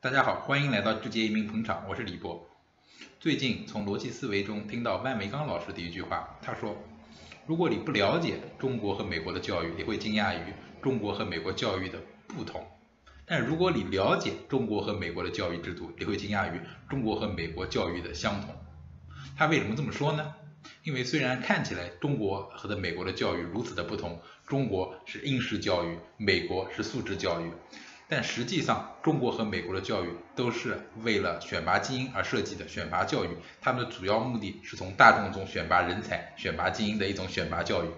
大家好，欢迎来到智杰移民捧场，我是李博。最近从逻辑思维中听到万维钢老师的一句话，他说：如果你不了解中国和美国的教育，你会惊讶于中国和美国教育的不同；但如果你了解中国和美国的教育制度，你会惊讶于中国和美国教育的相同。他为什么这么说呢？因为虽然看起来中国和美国的教育如此的不同，中国是应试教育，美国是素质教育，但实际上中国和美国的教育都是为了选拔精英而设计的选拔教育，他们的主要目的是从大众中选拔人才、选拔精英的一种选拔教育。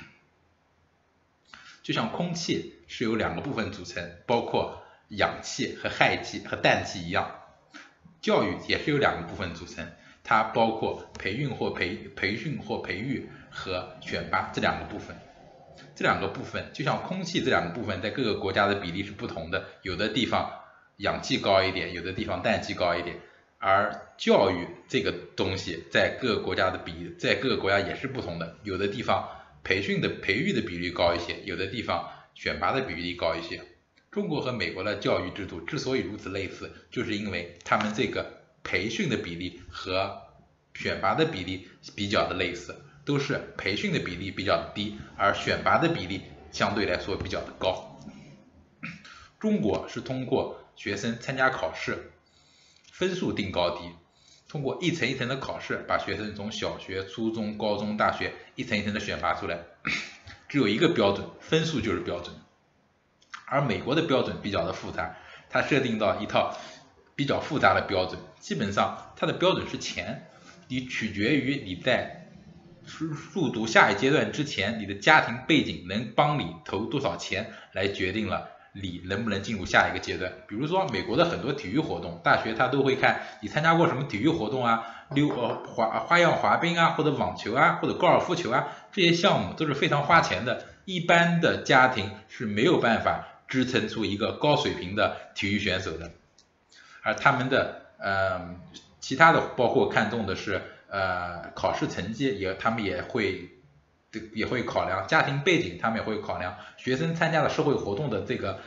就像空气是由两个部分组成，包括氧气和氦气和氮气一样，教育也是由两个部分组成，它包括培训或培育和选拔这两个部分。这两个部分就像空气这两个部分在各个国家的比例是不同的，有的地方氧气高一点，有的地方氮气高一点，而教育这个东西在各个国家也是不同的，有的地方培育的比例高一些，有的地方选拔的比例高一些。中国和美国的教育制度之所以如此类似，就是因为他们这个培训的比例和选拔的比例比较的类似，都是培训的比例比较低，而选拔的比例相对来说比较的高。中国是通过学生参加考试，分数定高低，通过一层一层的考试，把学生从小学、初中、高中、大学一层一层的选拔出来，只有一个标准，分数就是标准。而美国的标准比较的复杂，它设定到一套比较复杂的标准，基本上它的标准是钱，你取决于你在入读下一阶段之前，你的家庭背景能帮你投多少钱，来决定了你能不能进入下一个阶段。比如说美国的很多体育活动，大学它都会看你参加过什么体育活动啊，花样滑冰啊，或者网球啊，或者高尔夫球啊，这些项目都是非常花钱的，一般的家庭是没有办法支撑出一个高水平的体育选手的。而他们的其他的包括看重的是考试成绩，他们也会考量家庭背景，他们也会考量学生参加的社会活动的这个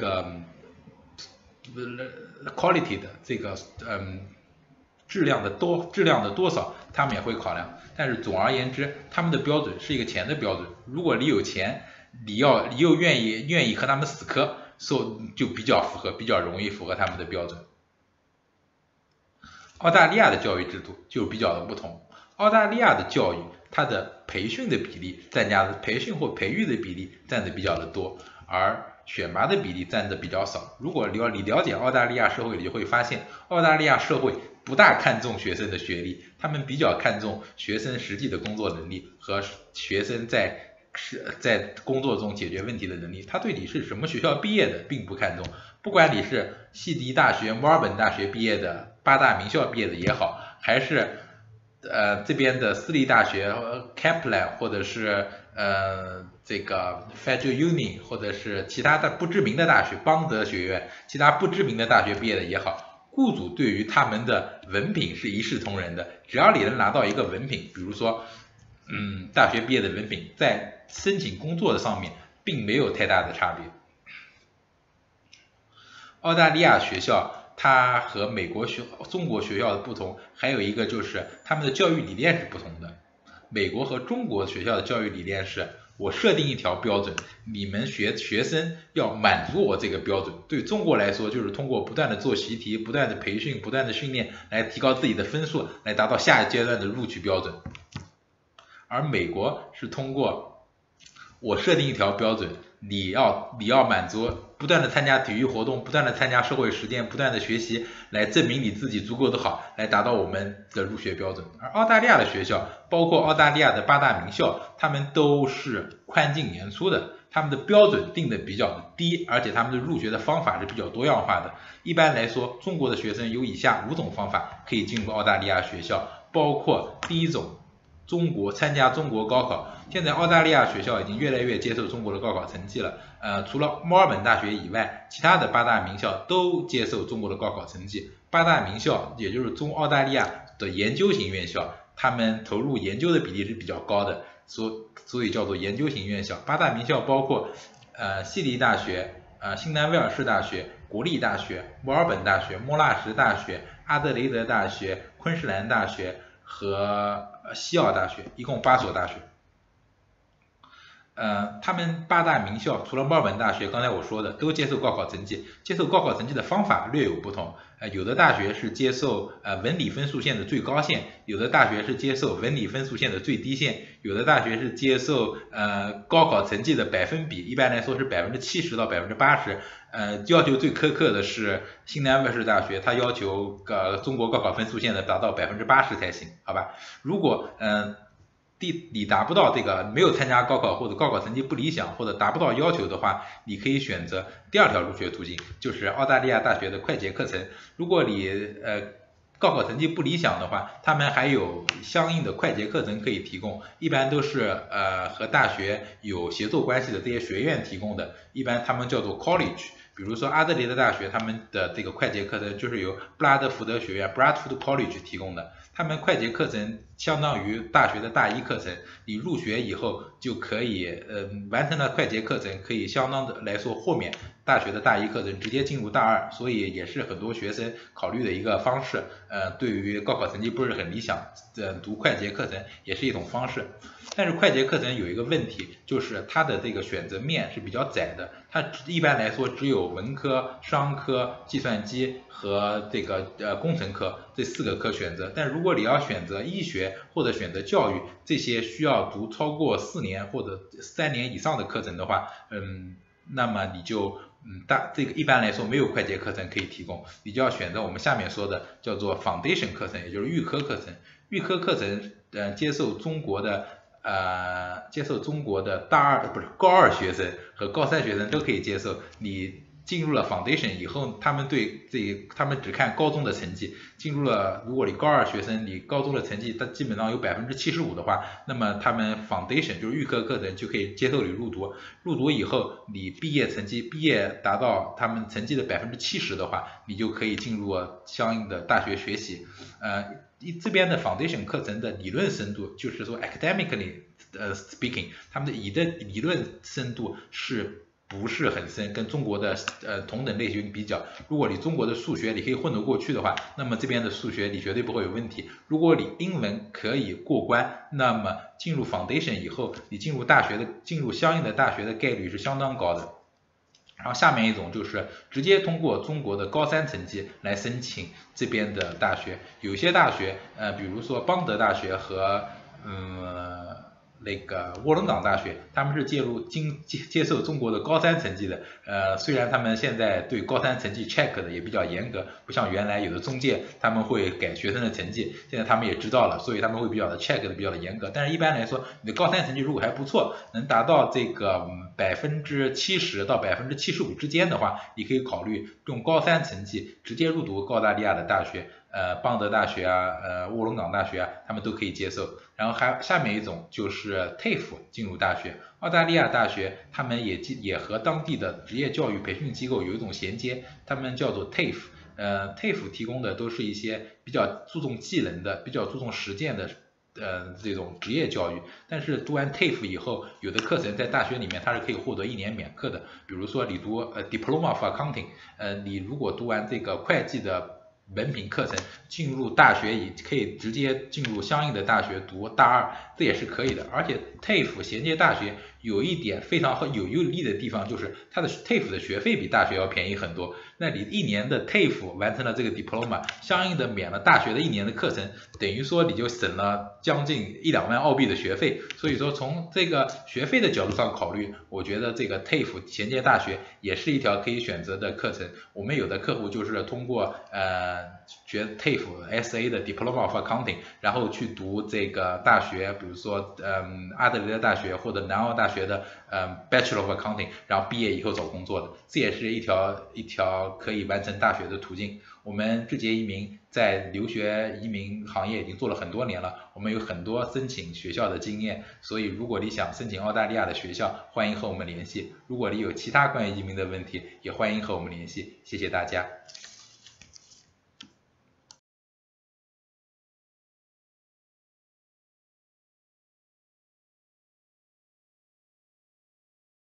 quality 的这个质量的多少，他们也会考量。但是总而言之，他们的标准是一个钱的标准。如果你有钱，你又愿意和他们死磕，就比较容易符合他们的标准。澳大利亚的教育制度就比较的不同，澳大利亚的教育它的培训的比例培训或培育的比例占的比较的多，而选拔的比例占的比较少。如果你了解澳大利亚社会，你就会发现澳大利亚社会不大看重学生的学历，他们比较看重学生实际的工作能力和学生在工作中解决问题的能力。他对你是什么学校毕业的并不看重，不管你是悉尼大学、墨尔本大学毕业的8大名校毕业的也好，还是这边的私立大学 Kaplan 或者是这个 Federal Uni 或者是其他的不知名的大学邦德学院，其他不知名的大学毕业的也好，雇主对于他们的文凭是一视同仁的，只要你能拿到一个文凭，比如说大学毕业的文凭，在申请工作的上面并没有太大的差别。澳大利亚学校它和中国学校的不同，还有一个就是他们的教育理念是不同的。美国和中国学校的教育理念是，我设定一条标准，你们学生要满足我这个标准。对中国来说，就是通过不断的做习题、不断的培训、不断的训练，来提高自己的分数，来达到下一阶段的录取标准。而美国是通过我设定一条标准，你要满足，不断的参加体育活动，不断的参加社会实践，不断的学习，来证明你自己足够的好，来达到我们的入学标准。而澳大利亚的学校，包括澳大利亚的8大名校，他们都是宽进严出的，他们的标准定的比较的低，而且他们的入学的方法是比较多样化的。一般来说，中国的学生有以下5种方法可以进入澳大利亚学校，包括第一种，参加中国高考。现在澳大利亚学校已经越来越接受中国的高考成绩了，除了墨尔本大学以外，其他的8大名校都接受中国的高考成绩。8大名校也就是澳大利亚的研究型院校，他们投入研究的比例是比较高的，所以叫做研究型院校。8大名校包括悉尼大学、新南威尔士大学、 国立大学、墨尔本大学、莫纳什大学、阿德雷德大学、昆士兰大学和西澳大学，一共8所大学。他们8大名校除了墨尔本大学，刚才我说的都接受高考成绩，接受高考成绩的方法略有不同。有的大学是接受文理分数线的最高线，有的大学是接受文理分数线的最低线，有的大学是接受高考成绩的百分比，一般来说是70%到80%。要求最苛刻的是新南威尔士大学，它要求中国高考分数线的达到80%才行，好吧？如果你达不到这个，没有参加高考或者高考成绩不理想或者达不到要求的话，你可以选择第2条入学途径，就是澳大利亚大学的快捷课程。如果你高考成绩不理想的话，他们还有相应的快捷课程可以提供，一般都是和大学有协作关系的这些学院提供的，一般他们叫做 college。比如说阿德雷德大学，他们的这个快捷课程就是由布拉德福德学院 （Bradford College） 提供的。他们快捷课程相当于大学的大1课程，你入学以后就可以完成了快捷课程，可以相当的来说豁免大学的大1课程，直接进入大2，所以也是很多学生考虑的一个方式。对于高考成绩不是很理想，读快捷课程也是一种方式。但是快捷课程有一个问题，就是它的这个选择面是比较窄的，它一般来说只有文科、商科、计算机和这个工程科这4个科选择。但如果你要选择医学或者选择教育这些需要读超过4年或者3年以上的课程的话，那么你就这个一般来说没有快捷课程可以提供，你就要选择我们下面说的叫做 foundation 课程，也就是预科课程。预科课程接受中国的高2学生和高3学生都可以接受。你进入了 foundation 以后，他们只看高中的成绩。如果你高2学生，你高中的成绩它基本上有75%的话，那么他们 foundation 就是预科课程就可以接受你入读。入读以后，你毕业达到他们成绩的70%的话，你就可以进入相应的大学学习。这边的 foundation 课程的理论深度，就是说 academically speaking， 他们的理论深度是不是很深，跟中国的同等类型比较，如果你中国的数学你可以混得过去的话，那么这边的数学你绝对不会有问题。如果你英文可以过关，那么进入 foundation 以后，你进入相应的大学的概率是相当高的。然后下面一种就是直接通过中国的高3成绩来申请这边的大学，有些大学比如说邦德大学和那个卧龙岗大学，他们是接受中国的高3成绩的。虽然他们现在对高3成绩 check 的也比较严格，不像原来有的中介他们会改学生的成绩，现在他们也知道了，所以他们会check 的比较的严格。但是一般来说，你的高3成绩如果还不错，能达到这个70%到75%之间的话，你可以考虑用高3成绩直接入读澳大利亚的大学。邦德大学卧龙岗大学他们都可以接受。然后下面一种就是 TAFE 进入大学，澳大利亚大学他们也和当地的职业教育培训机构有一种衔接，他们叫做 TAFE。TAFE 提供的都是一些比较注重技能的、比较注重实践的这种职业教育。但是读完 TAFE 以后，有的课程在大学里面它是可以获得1年免课的。比如说你读Diploma of Accounting，你如果读完这个会计的文凭课程，进入大学也可以直接进入相应的大学读大2，这也是可以的。而且 TAFE 衔接大学有一点非常有利的地方，就是它的 TAFE 的学费比大学要便宜很多。那你1年的 TAFE 完成了这个 diploma， 相应的免了大学的1年的课程，等于说你就省了将近1-2万澳币的学费。所以说从这个学费的角度上考虑，我觉得这个 TAFE 衔接大学也是一条可以选择的课程。我们有的客户就是通过学 TAFE SA 的 Diploma of Accounting， 然后去读这个大学，比如说阿德雷德大学或者南澳大学的Bachelor of Accounting， 然后毕业以后找工作的，这也是一条可以完成大学的途径。我们智捷移民在留学移民行业已经做了很多年了，我们有很多申请学校的经验，所以如果你想申请澳大利亚的学校，欢迎和我们联系。如果你有其他关于移民的问题，也欢迎和我们联系。谢谢大家。